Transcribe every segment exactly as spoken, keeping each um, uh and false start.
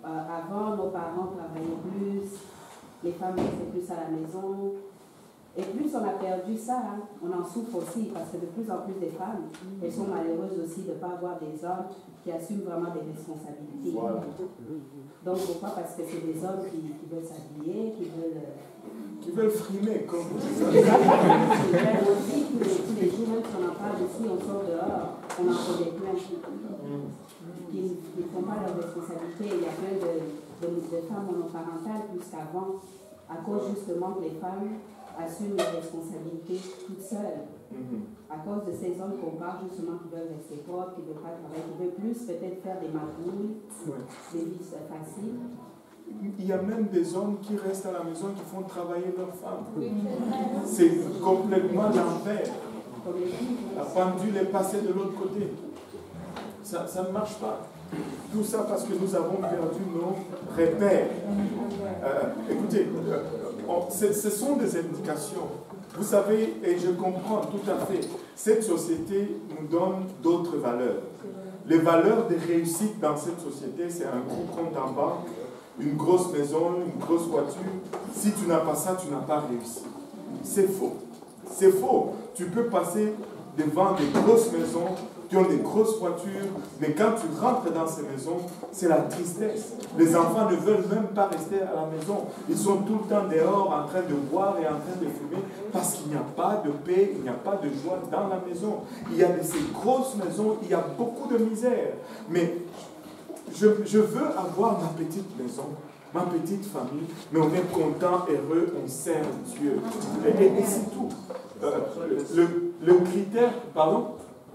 avant, nos parents travaillaient plus, les femmes restaient plus à la maison. Et plus on a perdu ça, hein, on en souffre aussi, parce que de plus en plus de femmes, elles sont malheureuses aussi de ne pas avoir des hommes qui assument vraiment des responsabilités. Voilà. Donc pourquoi? Parce que c'est des hommes qui, qui veulent s'habiller, qui veulent... Qui veulent frimer, comme vous dites. Ils veulent aussi, tous les, tous les jours, même si on en parle aussi, on sort dehors, on en connaît plein qui ne font pas leurs responsabilités. Il y a plein de, de, de femmes monoparentales plus qu'avant, à cause justement que les femmes assument les responsabilités toutes seules. Mm-hmm. À cause de ces hommes qu'on parle justement qui veulent rester propres, qui ne veulent pas travailler, qui veulent plus peut-être faire des magouilles, ouais. Des vies faciles. Il y a même des hommes qui restent à la maison qui font travailler leurs femmes. Mm-hmm. C'est complètement l'enfer. La pendule est passée de l'autre côté. Ça, ça ne marche pas. Tout ça parce que nous avons perdu nos repères. Euh, écoutez, euh, on, ce sont des indications. Vous savez, et je comprends tout à fait, cette société nous donne d'autres valeurs. Les valeurs de réussite dans cette société, c'est un gros compte en banque, une grosse maison, une grosse voiture. Si tu n'as pas ça, tu n'as pas réussi. C'est faux. C'est faux. Tu peux passer devant des grosses maisons, qui ont des grosses voitures, mais quand tu rentres dans ces maisons, c'est la tristesse. Les enfants ne veulent même pas rester à la maison. Ils sont tout le temps dehors en train de boire et en train de fumer parce qu'il n'y a pas de paix, il n'y a pas de joie dans la maison. Il y a de ces grosses maisons, il y a beaucoup de misère. Mais je, je veux avoir ma petite maison, ma petite famille, mais on est content, heureux, on sert Dieu. Et, et, et c'est tout. Euh, le, le critère, pardon?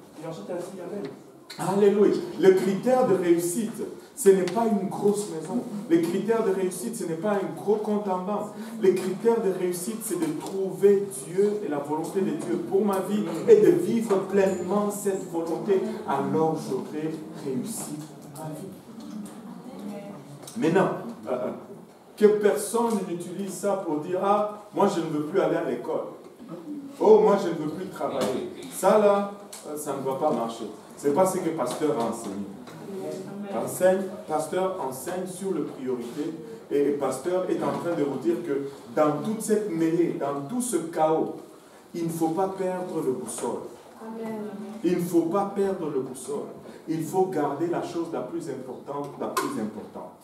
Alléluia. Le critère de réussite, ce n'est pas une grosse maison. Le critère de réussite, ce n'est pas un gros compte en banque. Le critère de réussite, c'est de trouver Dieu et la volonté de Dieu pour ma vie et de vivre pleinement cette volonté. Alors j'aurai réussi ma vie. Maintenant, euh, que personne n'utilise ça pour dire « Ah, moi je ne veux plus aller à l'école. Oh, moi je ne veux plus travailler. » Ça là, ça ne va pas marcher. C'est pas ce que le pasteur enseigne. Enseigne, pasteur enseigne sur les priorités et le pasteur est en train de vous dire que dans toute cette mêlée, dans tout ce chaos, il ne faut pas perdre le boussole. Il ne faut pas perdre le boussole. Il faut garder la chose la plus importante, la plus importante.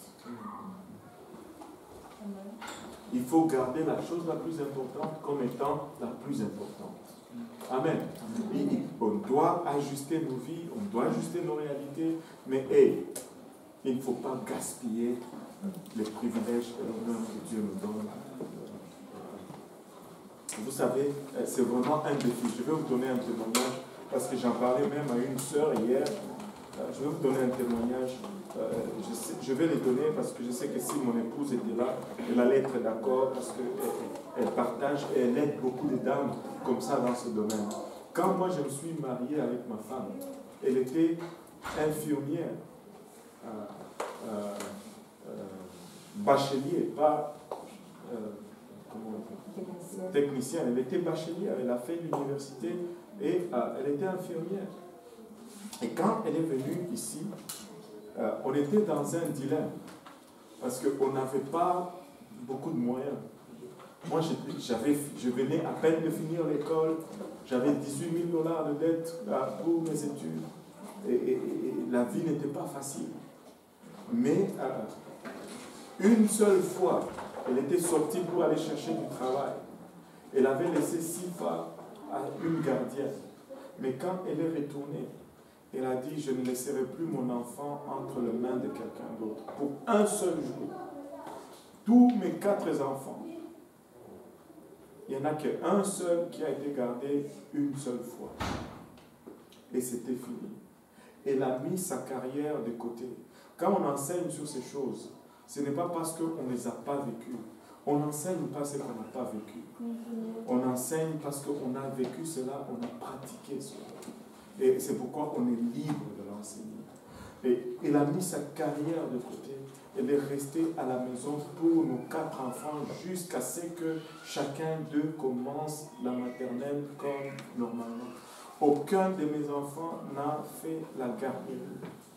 Il faut garder la chose la plus importante comme étant la plus importante. Amen. Et on doit ajuster nos vies, on doit ajuster nos réalités, mais hey, il ne faut pas gaspiller les privilèges et l'honneur que Dieu nous donne. Vous savez, c'est vraiment un défi. Je vais vous donner un témoignage, parce que j'en parlais même à une sœur hier. Je vais vous donner un témoignage. Je, sais, je vais le donner parce que je sais que si mon épouse était là, elle allait être d'accord parce qu'elle elle partage et elle aide beaucoup de dames comme ça dans ce domaine. Quand moi je me suis marié avec ma femme, elle était infirmière, euh, euh, euh, bachelier, pas euh, comment on dit, technicienne. Elle était bachelière, elle a fait l'université et euh, elle était infirmière. Et quand elle est venue ici, euh, on était dans un dilemme parce qu'on n'avait pas beaucoup de moyens. Moi, j'avais, je venais à peine de finir l'école, j'avais dix-huit mille dollars de dette pour mes études et, et, et la vie n'était pas facile. Mais euh, une seule fois, elle était sortie pour aller chercher du travail. Elle avait laissé six fois à une gardienne. Mais quand elle est retournée, elle a dit, je ne laisserai plus mon enfant entre les mains de quelqu'un d'autre. Pour un seul jour. Tous mes quatre enfants. Il n'y en a qu'un seul qui a été gardé une seule fois. Et c'était fini. Elle a mis sa carrière de côté. Quand on enseigne sur ces choses, ce n'est pas parce qu'on ne les a pas vécues. On n'enseigne pas ce qu'on n'a pas vécu. On enseigne parce qu'on a vécu cela, on a pratiqué cela. Et c'est pourquoi on est libre de l'enseigner. Et elle a mis sa carrière de côté. Elle est restée à la maison pour nos quatre enfants jusqu'à ce que chacun d'eux commence la maternelle comme normalement. Aucun de mes enfants n'a fait la garderie.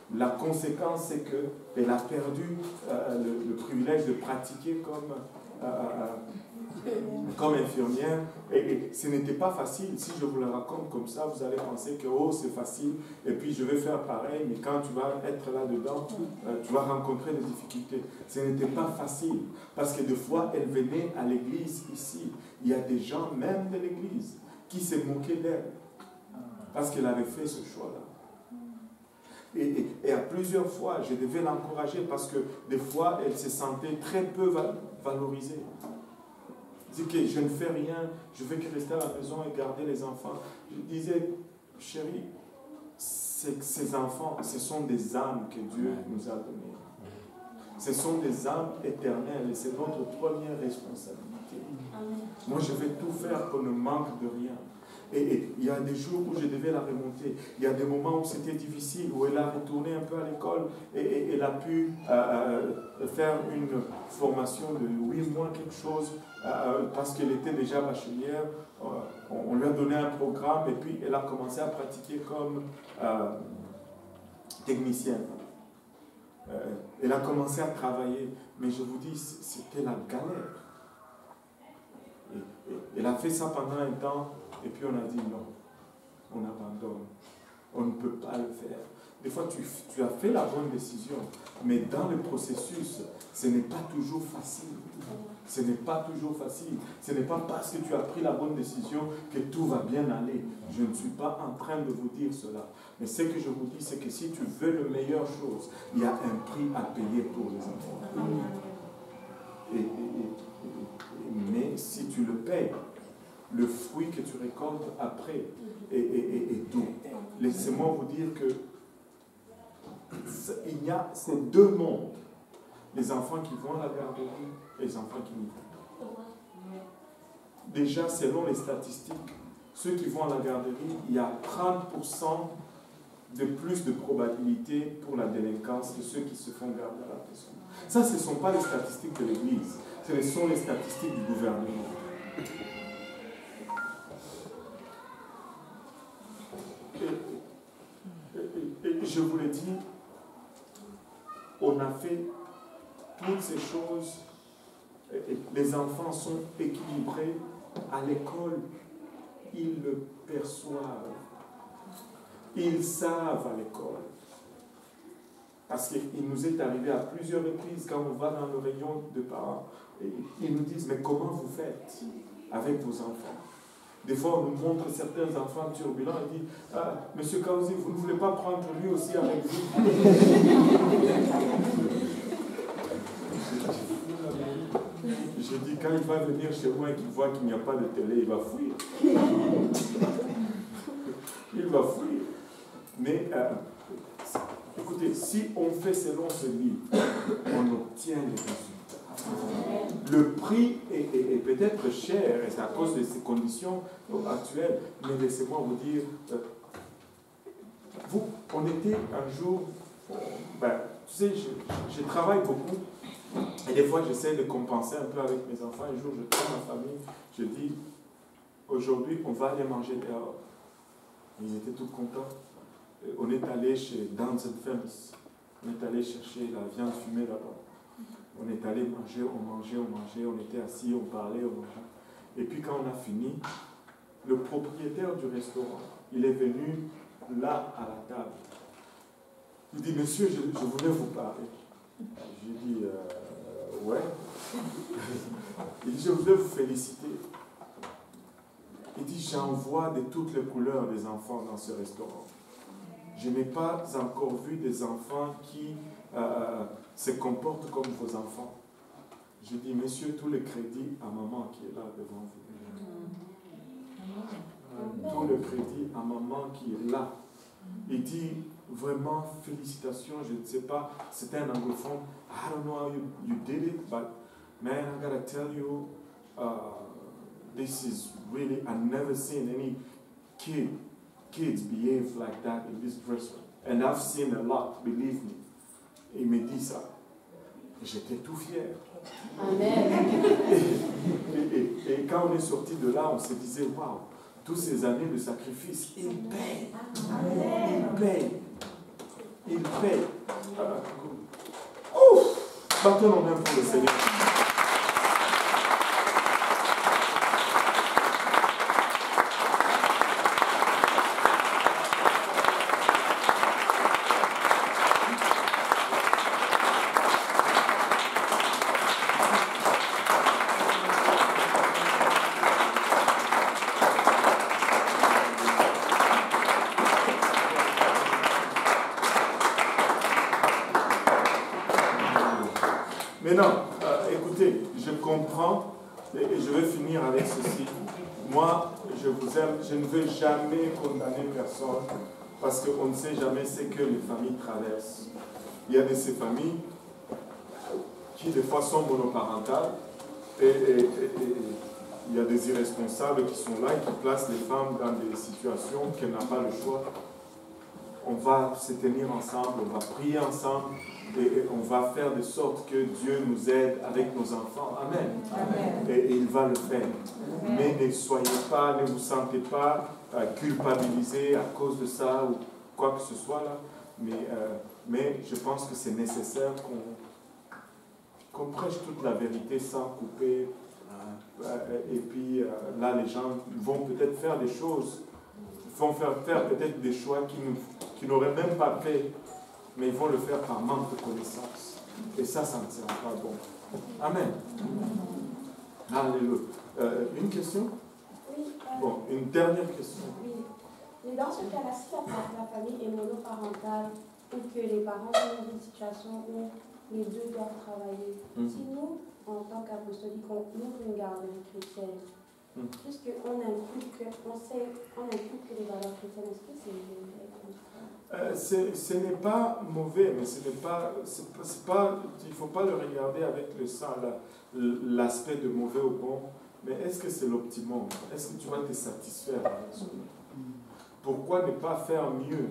La conséquence, c'est qu'elle a perdu euh, le, le privilège de pratiquer comme, euh, comme infirmière. Et, et ce n'était pas facile. Si je vous le raconte comme ça, vous allez penser que oh, c'est facile, et puis je vais faire pareil, mais quand tu vas être là-dedans, euh, tu vas rencontrer des difficultés. Ce n'était pas facile, parce que des fois, elle venait à l'église ici. Il y a des gens, même de l'église, qui se moquaient d'elle, parce qu'elle avait fait ce choix-là. Et, et, et à plusieurs fois, je devais l'encourager parce que des fois, elle se sentait très peu valorisée. Elle disait que je ne fais rien, je veux que rester à la maison et garder les enfants. Je disais, chérie, ces enfants, ce sont des âmes que Dieu nous a données. Ce sont des âmes éternelles et c'est notre première responsabilité. Moi, je vais tout faire qu'on ne manque de rien. Et, et il y a des jours où je devais la remonter. Il y a des moments où c'était difficile, où elle a retourné un peu à l'école et, et elle a pu euh, euh, faire une formation de huit mois, quelque chose, euh, parce qu'elle était déjà bachelière. Euh, on, on lui a donné un programme et puis elle a commencé à pratiquer comme euh, technicienne. Euh, elle a commencé à travailler, mais je vous dis, c'était la galère. Et, et, elle a fait ça pendant un temps. Et puis on a dit non, on abandonne, on ne peut pas le faire. Des fois tu, tu as fait la bonne décision, mais dans le processus, ce n'est pas toujours facile. Ce n'est pas toujours facile. Ce n'est pas parce que tu as pris la bonne décision que tout va bien aller. Je ne suis pas en train de vous dire cela. Mais ce que je vous dis, c'est que si tu veux le meilleure chose, il y a un prix à payer pour les enfants. Et, et, et, et, mais si tu le payes, le fruit que tu récoltes après est, est, est, est doux. Laissez-moi vous dire que il y a ces deux mondes. Les enfants qui vont à la garderie et les enfants qui n'y vont pas. Déjà, selon les statistiques, ceux qui vont à la garderie, il y a trente pour cent de plus de probabilité pour la délinquance que ceux qui se font garder à la prison. Ça, ce ne sont pas les statistiques de l'Église, ce sont les statistiques du gouvernement. Et, et, et, et je vous l'ai dit, on a fait toutes ces choses. Et, et les enfants sont équilibrés à l'école. Ils le perçoivent. Ils savent à l'école. Parce qu'il nous est arrivé à plusieurs reprises, quand on va dans le rayon de parents, et ils nous disent, mais comment vous faites avec vos enfants? Des fois, on nous montre certains enfants turbulents et dit, ah, Monsieur Kauzi, vous ne voulez pas prendre lui aussi avec vous? Je dis, quand il va venir chez moi et qu'il voit qu'il n'y a pas de télé, il va fuir. Il va fuir. Mais, euh, écoutez, si on fait selon ce livre, on obtient les résultats. Le prix est, est, est peut-être cher, et c'est à cause de ces conditions actuelles, mais laissez-moi vous dire, euh, vous, on était un jour, ben, tu sais, je, je travaille beaucoup, et des fois j'essaie de compenser un peu avec mes enfants. Un jour, je prends ma famille, je dis, aujourd'hui, on va aller manger dehors. Ils étaient tous contents. On est allé chez Dance and Femmes. On est allé chercher la viande fumée là-bas. On est allé manger, on mangeait, on mangeait, on était assis, on parlait, on mangeait. Et puis quand on a fini, le propriétaire du restaurant, il est venu là à la table. Il dit, monsieur, je, je voulais vous parler. J'ai dit, euh, ouais. Il dit, je voulais vous féliciter. Il dit, j'en vois de toutes les couleurs des enfants dans ce restaurant. Je n'ai pas encore vu des enfants qui euh, se comportent comme vos enfants. Je dis, monsieur, tout le crédit à maman qui est là devant vous. Tout le crédit à maman qui est là. Il dit, vraiment, félicitations, je ne sais pas, c'était un anglophone. I don't know how you, you did it, but man, I gotta tell you, uh, this is really, I've never seen any kid kids behave like that in this restaurant. And I've seen a lot, believe me. Et il me dit ça. J'étais tout fier. Amen. Et, et, et quand on est sorti de là, on se disait, waouh, toutes ces années de sacrifice, il paye. Amen. Il paye. il paye. Euh, ouf! Battons nos mains pour le Seigneur. Maintenant, euh, écoutez, je comprends et, et je vais finir avec ceci. Moi, je vous aime, je ne veux jamais condamner personne parce qu'on ne sait jamais ce que les familles traversent. Il y a de ces familles qui des fois sont monoparentales et, et, et, et il y a des irresponsables qui sont là et qui placent les femmes dans des situations qu'elles n'ont pas le choix. On va se tenir ensemble, on va prier ensemble et on va faire de sorte que Dieu nous aide avec nos enfants. Amen. Amen. Et, et il va le faire. Amen. Mais ne soyez pas, ne vous sentez pas euh, culpabilisés à cause de ça ou quoi que ce soit là. Mais, euh, mais je pense que c'est nécessaire qu'on qu'on prêche toute la vérité sans couper. Euh, et puis euh, là, les gens vont peut-être faire des choses, vont faire, faire peut-être des choix qui nous qui n'auraient même pas fait, mais ils vont le faire par manque de connaissance. Et ça, ça ne sera pas bon. Amen. Alléluia. Euh, une question? Oui. Euh, bon, une dernière question. Oui. Mais dans ce cas-là, si la, la famille est monoparentale ou que les parents sont dans une situation où les deux doivent travailler, mm. si nous, en tant qu'apostolique, on ouvre une garderie chrétienne, mm. puisqu'on inculque, on sait, on inculque les valeurs chrétiennes, est-ce que c'est Euh, ce n'est pas mauvais, mais ce n'est pas, c'est pas, c'est pas, il ne faut pas le regarder avec le sang, l'aspect de mauvais ou bon, mais est-ce que c'est l'optimum? Est-ce que tu vas te satisfaire avec ça? Pourquoi ne pas faire mieux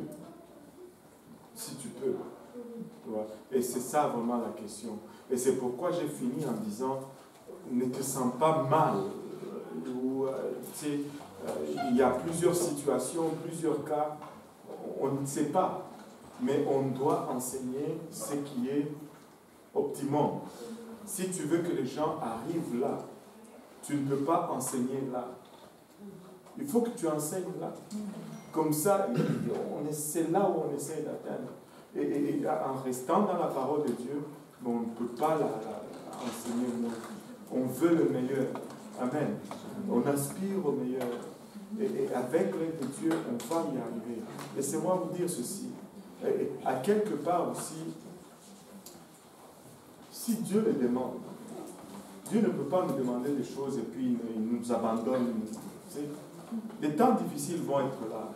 si tu peux? Et c'est ça vraiment la question. Et c'est pourquoi j'ai fini en disant, ne te sens pas mal. Ou, euh, tu sais, euh, il y a plusieurs situations, plusieurs cas. On ne sait pas, mais on doit enseigner ce qui est optimum. Si tu veux que les gens arrivent là, tu ne peux pas enseigner là. Il faut que tu enseignes là. Comme ça, c'est là où on essaie d'atteindre. Et, et, et en restant dans la parole de Dieu, on ne peut pas la, la, la enseigner. On veut le meilleur. Amen. On aspire au meilleur. Et, et avec l'aide de Dieu, on va y arriver. Laissez-moi vous dire ceci. Et, et à quelque part aussi, si Dieu le demande, Dieu ne peut pas nous demander des choses et puis il nous abandonne. Tu sais, les temps difficiles vont être là.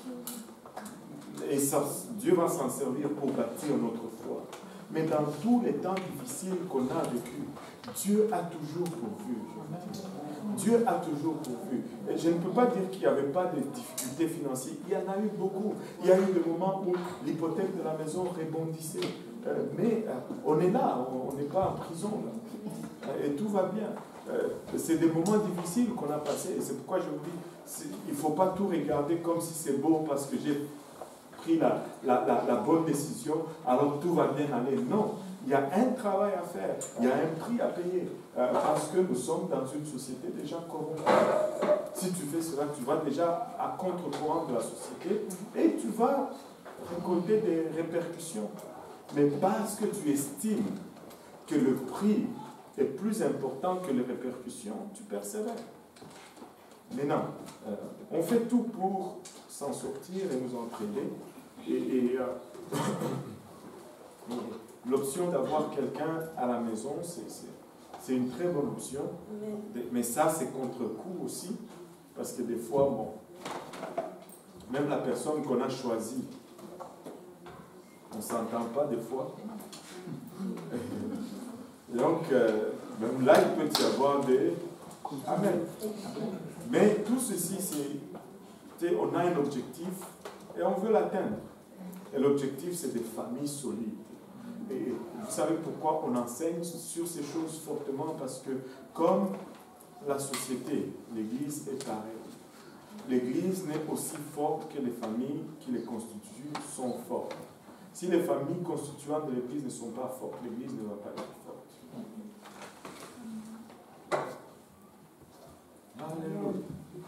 Et ça, Dieu va s'en servir pour bâtir notre foi. Mais dans tous les temps difficiles qu'on a vécu, Dieu a toujours pourvu. Dieu a toujours pourvu. Et je ne peux pas dire qu'il n'y avait pas de difficultés financières. Il y en a eu beaucoup. Il y a eu des moments où l'hypothèque de la maison rebondissait. Euh, mais euh, on est là, on n'est pas en prison. Là. Et tout va bien. Euh, c'est des moments difficiles qu'on a passés. Et c'est pourquoi je vous dis, il ne faut pas tout regarder comme si c'est beau parce que j'ai pris la, la, la, la bonne décision, alors tout va bien aller. Non. Il y a un travail à faire, il y a un prix à payer, euh, parce que nous sommes dans une société déjà corrompue. Si tu fais cela, tu vas déjà à contre-courant de la société et tu vas récolter des répercussions. Mais parce que tu estimes que le prix est plus important que les répercussions, tu persévères. Maintenant, euh, on fait tout pour s'en sortir et nous entraider. Et, et euh, l'option d'avoir quelqu'un à la maison, c'est une très bonne option. Mais ça, c'est contre-coup aussi. Parce que des fois, bon, même la personne qu'on a choisie, on ne s'entend pas des fois. Donc, euh, même là, il peut y avoir des... Amen. Mais tout ceci, c'est... On a un objectif et on veut l'atteindre. Et l'objectif, c'est des familles solides. Et vous savez pourquoi on enseigne sur ces choses fortement? Parce que comme la société, l'Église est pareille. L'Église n'est aussi forte que les familles qui les constituent sont fortes. Si les familles constituantes de l'Église ne sont pas fortes, l'Église ne va pas être forte. Alléluia.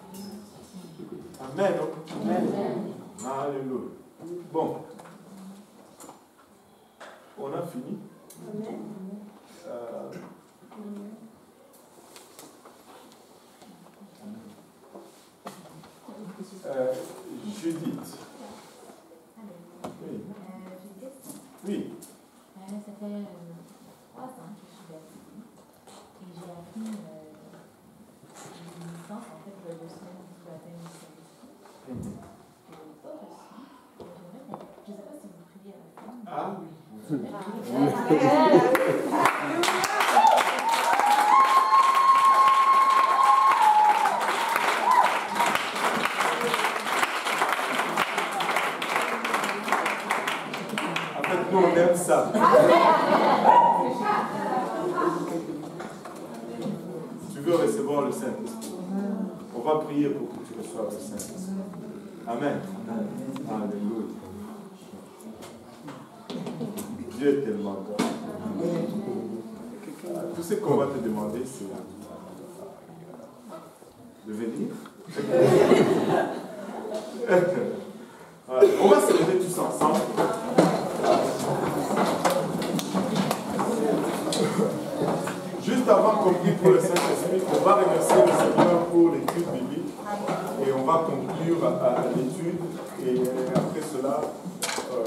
Amen. Amen. Alléluia. Bon. On a fini. Amen. Euh, euh, Judith. Oui. Oui. Ça fait trois ans que je suis baptisée et j'ai appris une licence en fait de deux semaines du baptême du Saint-Esprit. Je n'ai pas reçu. Je ne sais pas si vous priez à la fin. Ah oui. En fait, nous on aime ça. Tu veux recevoir le Saint-Esprit. On va prier pour que tu reçoives le Saint-Esprit. Amen. Alléluia. Dieu est tellement bon. Tout ce qu'on va te demander, c'est de venir. On va se lever tous ensemble. Juste avant qu'on prie pour le Saint-Esprit, on va remercier le Seigneur pour l'étude biblique et on va conclure à, à l'étude et après cela, euh,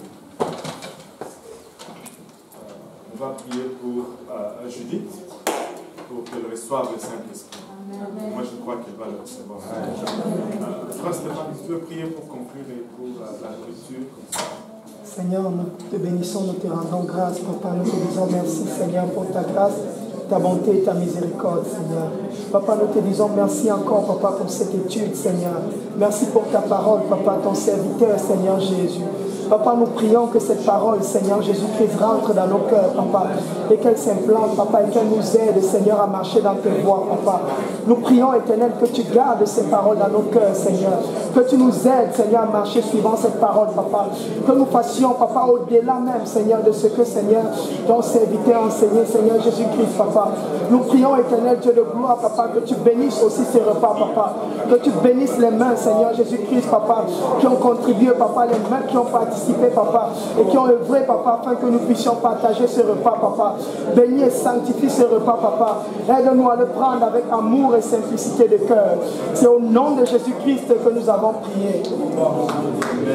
on va prier pour euh, Judith pour qu'elle reçoive le Saint-Esprit. Moi, je crois qu'elle va le recevoir. Euh, Frère Stéphane, tu veux prier pour conclure et pour euh, la lecture comme ça. Seigneur, nous te bénissons, nous te rendons grâce, Papa, nous te disons merci, Seigneur, pour ta grâce, ta bonté et ta miséricorde, Seigneur. Papa, nous te disons merci encore, Papa, pour cette étude, Seigneur. Merci pour ta parole, Papa, ton serviteur, Seigneur Jésus. Papa, nous prions que cette parole, Seigneur Jésus-Christ, rentre dans nos cœurs, Papa, et qu'elle s'implante, Papa, et qu'elle nous aide, Seigneur, à marcher dans tes voies, Papa. Nous prions, Éternel, que tu gardes ces paroles dans nos cœurs, Seigneur. Que tu nous aides, Seigneur, à marcher suivant cette parole, Papa. Que nous fassions, Papa, au-delà même, Seigneur, de ce que, Seigneur, ton serviteur a enseigné, Seigneur Jésus-Christ, Papa. Nous prions, Éternel, Dieu de gloire, Papa, que tu bénisses aussi ces repas, Papa. Que tu bénisses les mains, Seigneur Jésus-Christ, Papa, qui ont contribué, Papa, les mains qui ont participé, Papa, et qui ont œuvré, Papa, afin que nous puissions partager ce repas, Papa. Bénis et sanctifie ce repas, Papa. Aide-nous à le prendre avec amour et simplicité de cœur. C'est au nom de Jésus-Christ que nous avons prié. Amen.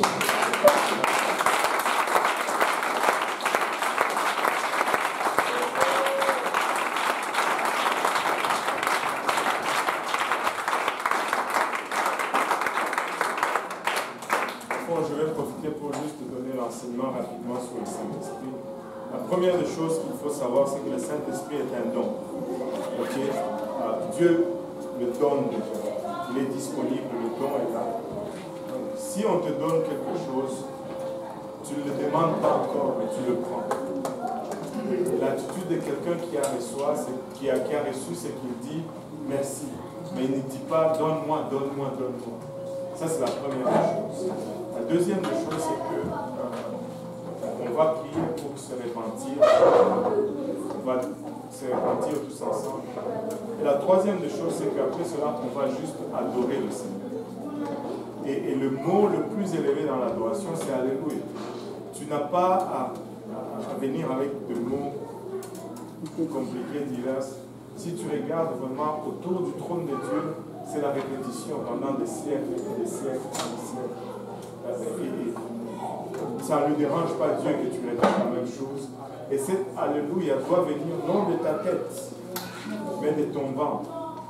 Rapidement sur le Saint-Esprit. La première des choses qu'il faut savoir, c'est que le Saint-Esprit est un don. Okay? Uh, Dieu le donne déjà. Il est disponible, le don est là. Donc, si on te donne quelque chose, tu ne le demandes pas encore, mais tu le prends. Et l'attitude de quelqu'un qui a reçu, qui a, qui a reçu, c'est qu'il dit merci. Mais il ne dit pas donne-moi, donne-moi, donne-moi. Ça, c'est la première chose. La deuxième des choses, c'est que on va prier pour se repentir. On va se repentir tous ensemble. Et la troisième des choses, c'est qu'après cela, on va juste adorer le Seigneur. Et, et le mot le plus élevé dans l'adoration, c'est Alléluia. Tu n'as pas à, à, à venir avec des mots compliqués, divers. Si tu regardes vraiment autour du trône de Dieu, c'est la répétition pendant des siècles et des siècles et des siècles. Et, et, ça ne lui dérange pas Dieu que tu répètes la même chose. Et cette Alléluia doit venir non de ta tête, mais de ton ventre.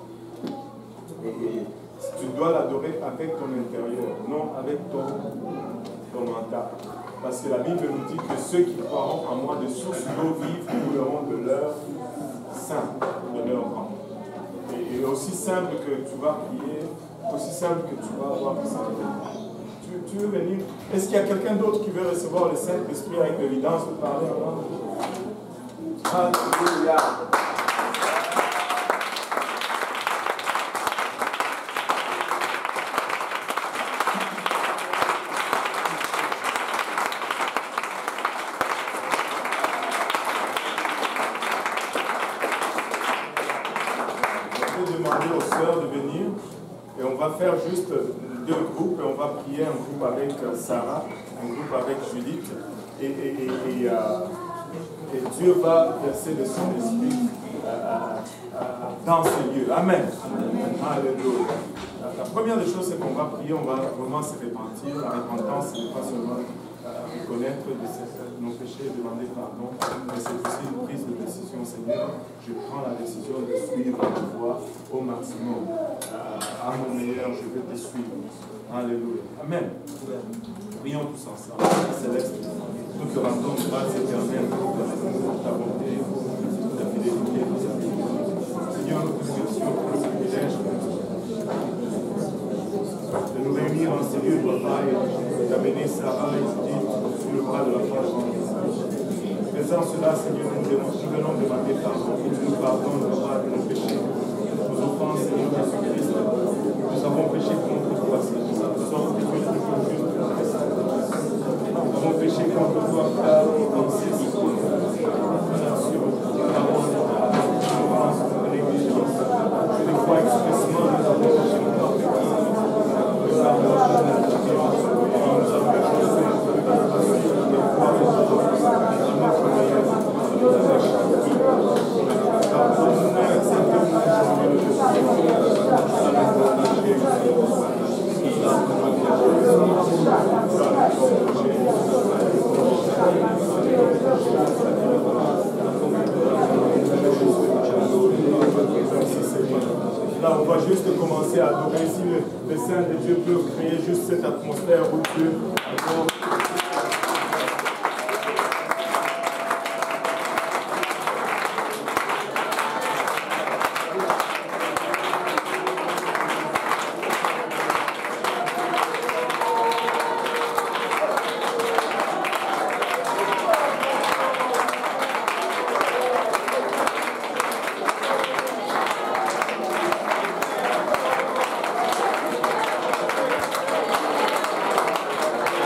Et tu dois l'adorer avec ton intérieur, non avec ton, ton mental. Parce que la Bible nous dit que ceux qui croiront en moi de sources d'eau vive couleront de leur sein, de leur ventre. Et, et aussi simple que tu vas prier, aussi simple que tu vas avoir le Saint-Esprit. Tu, tu veux venir? Est-ce qu'il y a quelqu'un d'autre qui veut recevoir le Saint-Esprit avec l'évidence de parler en langue? Alléluia. demander aux sœurs de venir et on va faire juste deux groupes et on va prier un groupe avec Sarah, un groupe avec Judith et, et, et, et, euh, et Dieu va verser de son esprit euh, euh, dans ce lieu. Amen. Alléluia. La première des choses, c'est qu'on va prier, on va vraiment se repentir. La repentance, ce n'est pas seulement reconnaître de nos péchés, demander pardon, mais c'est aussi une prise de décision. Seigneur, je prends la décision de suivre ta voie au maximum. Euh, à mon meilleur, je vais te suivre. Alléluia. Amen. Prions tous ensemble. Céleste, nous te rendons grâce éternelle pour ta bonté, ta fidélité. Seigneur, nous te remercions pour le privilège de nous réunir en ce lieu, papa, et d'amener Sarah et Judith sur le bras de la foi. Faisant cela, Seigneur, nous venons demander pardon, que tu nous pardonnes, papa, de nos péchés, nos offenses, Seigneur Jésus-Christ. Nous avons péché contre toi, Seigneur. Nous sommes des péchés juste. Nous avons péché contre toi, car nos pensées, Seigneur, en action, parole, ignorance, négligence. Je le crois expressément, nous avons péché contre toi. Là, on va juste commencer à adorer. Si le, le Saint de Dieu peut créer juste cette atmosphère où Dieu adore. Thank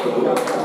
Seigneur.